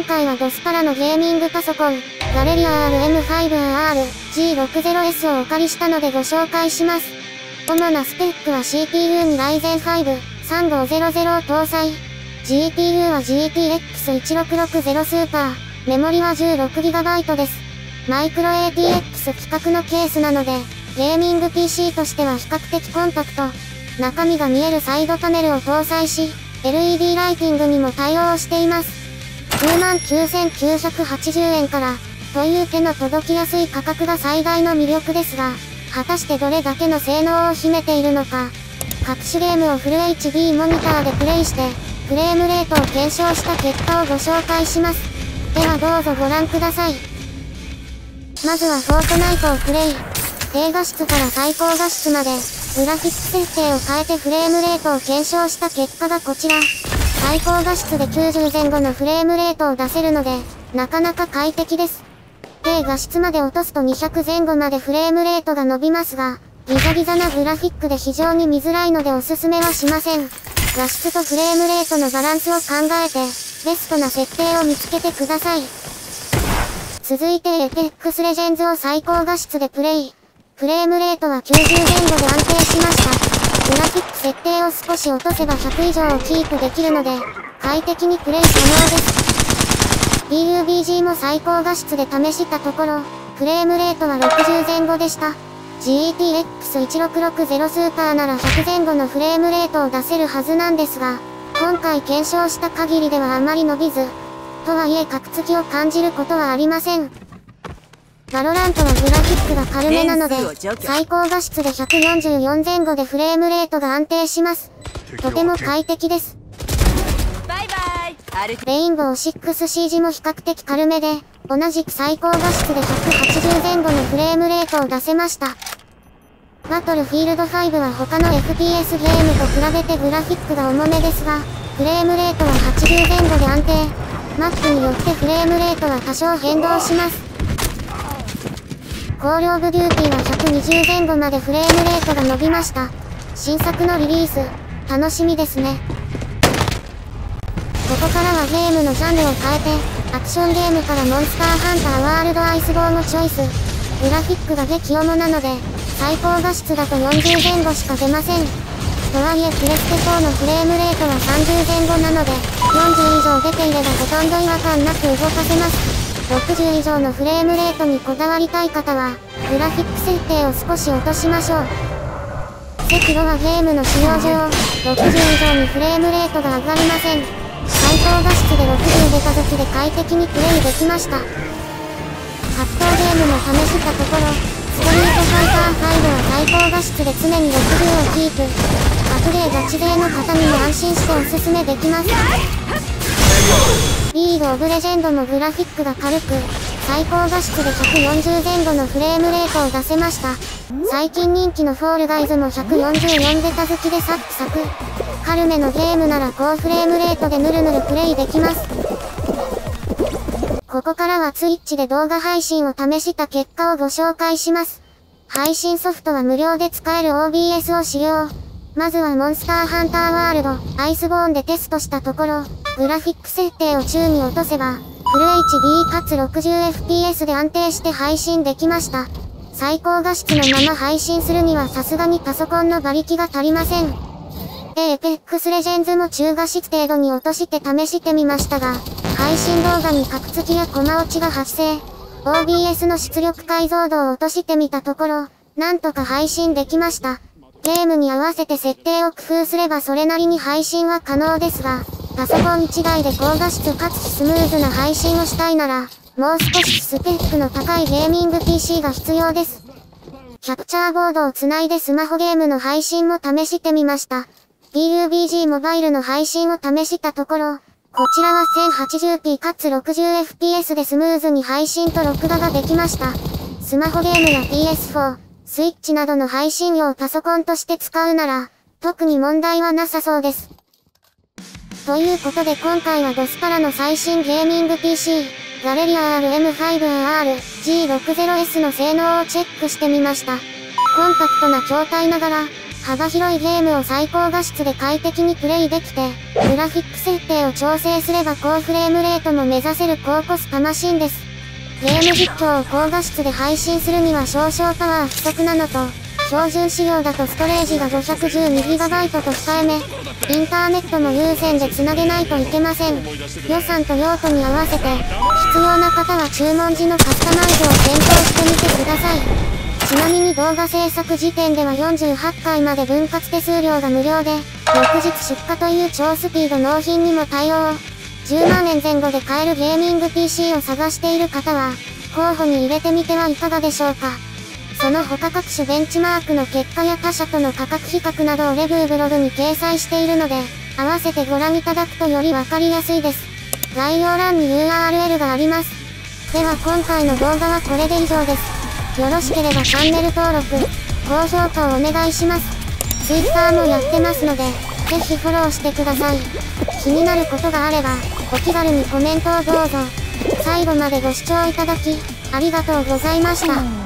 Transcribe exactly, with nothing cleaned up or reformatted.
今回はドスパラのゲーミングパソコン、ガレリア アールエムファイブアールジーろくじゅうエス をお借りしたのでご紹介します。主なスペックは シーピーユー に ライゼンファイブさんごゼロゼロ を搭載。ジーピーユー は ジーティーエックスいちろくろくゼロ スーパー。メモリは じゅうろくギガバイト です。マイクロ エーティーエックス 規格のケースなので、ゲーミング ピーシー としては比較的コンパクト。中身が見えるサイドパネルを搭載し、エルイーディー ライティングにも対応しています。きゅうまんきゅうせんきゅうひゃくはちじゅうえんから、という手の届きやすい価格が最大の魅力ですが、果たしてどれだけの性能を秘めているのか。各種ゲームをフル エイチディー モニターでプレイして、フレームレートを検証した結果をご紹介します。ではどうぞご覧ください。まずはフォートナイトをプレイ。低画質から最高画質まで、グラフィック設定を変えてフレームレートを検証した結果がこちら。最高画質できゅうじゅうぜん後のフレームレートを出せるので、なかなか快適です。低画質まで落とすとにひゃくぜん後までフレームレートが伸びますが、ギザギザなグラフィックで非常に見づらいのでおすすめはしません。画質とフレームレートのバランスを考えて、ベストな設定を見つけてください。続いて Apex Legends を最高画質でプレイ。フレームレートはきゅうじゅうぜん後で安定しました。グラフィック設定を少し落とせばひゃく以上をキープできるので、快適にプレイ可能です。ピーユービージー も最高画質で試したところ、フレームレートはろくじゅうぜん後でした。ジーティーエックスいちろくろくゼロ スーパーならひゃくぜん後のフレームレートを出せるはずなんですが、今回検証した限りではあまり伸びず、とはいえカクつきを感じることはありません。バロラントはグラフィックが軽めなので、最高画質でひゃくよんじゅうよん前後でフレームレートが安定します。とても快適です。 バイバイ。 レインボー シックスシージ も比較的軽めで、同じく最高画質でひゃくはちじゅう前後のフレームレートを出せました。バトルフィールドファイブは他の エフピーエス ゲームと比べてグラフィックが重めですが、フレームレートははちじゅう前後で安定。マップによってフレームレートは多少変動します。コールオブデューティーはひゃくにじゅう前後までフレームレートが伸びました。新作のリリース、楽しみですね。ここからはゲームのジャンルを変えて、アクションゲームからモンスターハンターワールドアイスゴーもチョイス。グラフィックが激重なので、最高画質だとよんじゅう前後しか出ません。とはいえプレステフォーのフレームレートはさんじゅう前後なので、よんじゅう以上出ていればほとんど違和感なく動かせます。ろくじゅう以上のフレームレートにこだわりたい方は、グラフィック設定を少し落としましょう。赤炉はゲームの使用上、ろくじゅう以上にフレームレートが上がりません。最高画質でろくじゅう出た時で快適にプレイできました。格闘ゲームも試したところ、ストリートファイターファイブは最高画質で常にろくじゅうをキープ。悪霊ガチ勢の方にも安心しておすすめできます。リーグオブレジェンドもグラフィックが軽く、最高画質でひゃくよんじゅう前後のフレームレートを出せました。最近人気のフォールガイズもひゃくよんじゅうよん出た好きでサクサク。軽めのゲームなら高フレームレートでヌルヌルプレイできます。ここからは Twitch で動画配信を試した結果をご紹介します。配信ソフトは無料で使える オービーエス を使用。まずはモンスターハンターワールド、アイスボーンでテストしたところ、グラフィック設定を中に落とせば、フル エイチディー かつ ろくじゅうエフピーエス で安定して配信できました。最高画質のまま配信するにはさすがにパソコンの馬力が足りません。Apex Legends も中画質程度に落として試してみましたが、配信動画にカクつきやコマ落ちが発生。オービーエス の出力解像度を落としてみたところ、なんとか配信できました。ゲームに合わせて設定を工夫すればそれなりに配信は可能ですが、パソコンいちだいで高画質かつスムーズな配信をしたいなら、もう少しスペックの高いゲーミング ピーシー が必要です。キャプチャーボードをつないでスマホゲームの配信も試してみました。ピーユービージー モバイルの配信を試したところ、こちらは せんはちじゅうピー かつ ろくじゅうエフピーエス でスムーズに配信と録画ができました。スマホゲームや ピーエスフォー、スイッチなどの配信用パソコンとして使うなら、特に問題はなさそうです。ということで今回はドスパラの最新ゲーミング ピーシー、ガレリア アールエムファイブアールジーろくじゅうエス の性能をチェックしてみました。コンパクトな筐体ながら、 幅広いゲームを最高画質で快適にプレイできて、グラフィック設定を調整すれば高フレームレートも目指せる高コスパマシンです。ゲーム実況を高画質で配信するには少々パワー不足なのと、標準仕様だとストレージが ごひゃくじゅうにギガバイト と控えめ、インターネットも有線でつなげないといけません。予算と用途に合わせて、必要な方は注文時のカスタマイズを検討してみてください。ちなみに動画制作時点ではよんじゅうはちかいまで分割手数料が無料で、翌日出荷という超スピード納品にも対応。じゅうまんえんぜん後で買えるゲーミング ピーシー を探している方は、候補に入れてみてはいかがでしょうか。その他各種ベンチマークの結果や他社との価格比較などをレビューブログに掲載しているので、合わせてご覧いただくとよりわかりやすいです。概要欄に ユーアールエル があります。では今回の動画はこれで以上です。よろしければチャンネル登録、高評価をお願いします。Twitter もやってますので、ぜひフォローしてください。気になることがあれば、お気軽にコメントをどうぞ。最後までご視聴いただき、ありがとうございました。